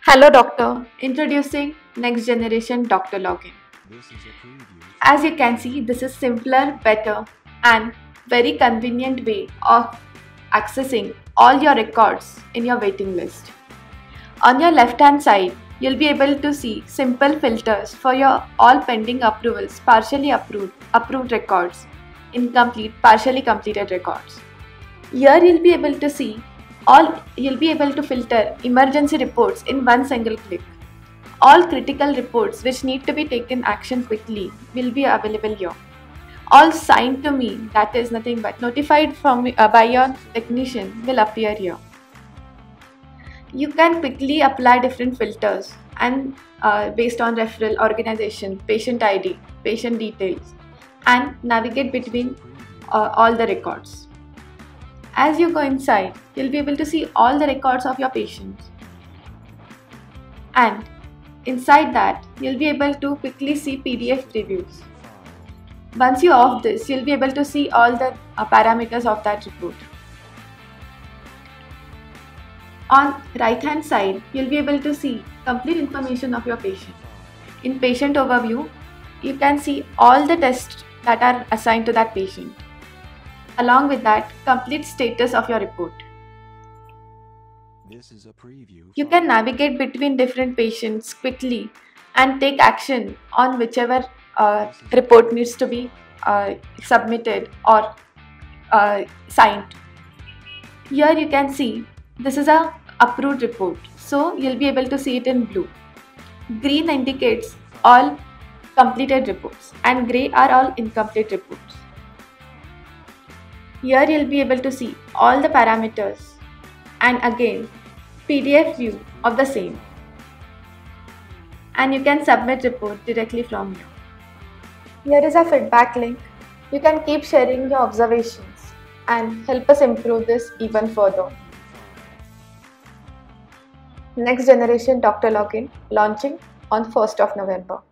Hello doctor, introducing next generation doctor login. As you can see, this is simpler, better and very convenient way of accessing all your records in your waiting list. On your left hand side, you'll be able to see simple filters for your all pending approvals, partially approved records, incomplete, partially completed records. Here you'll be able to filter emergency reports in one single click. All critical reports which need to be taken action quickly will be available here. All signed to me, that is nothing but notified by your technician, will appear here. You can quickly apply different filters and based on referral, organization, patient ID, patient details, and navigate between all the records. As you go inside, you'll be able to see all the records of your patients. And inside that, you'll be able to quickly see PDF previews. Once you off this, you'll be able to see all the parameters of that report. On right hand side, you'll be able to see complete information of your patient. In patient overview, you can see all the tests that are assigned to that patient. Along with that, complete status of your report. This is a preview. You can navigate between different patients quickly and take action on whichever report needs to be submitted or signed. Here you can see this is a approved report, so you'll be able to see it in blue. Green indicates all completed reports and grey are all incomplete reports. Here you'll be able to see all the parameters and again PDF view of the same. And you can submit report directly from here. Here is a feedback link. You can keep sharing your observations and help us improve this even further. Next generation doctor login launching on 1st of November.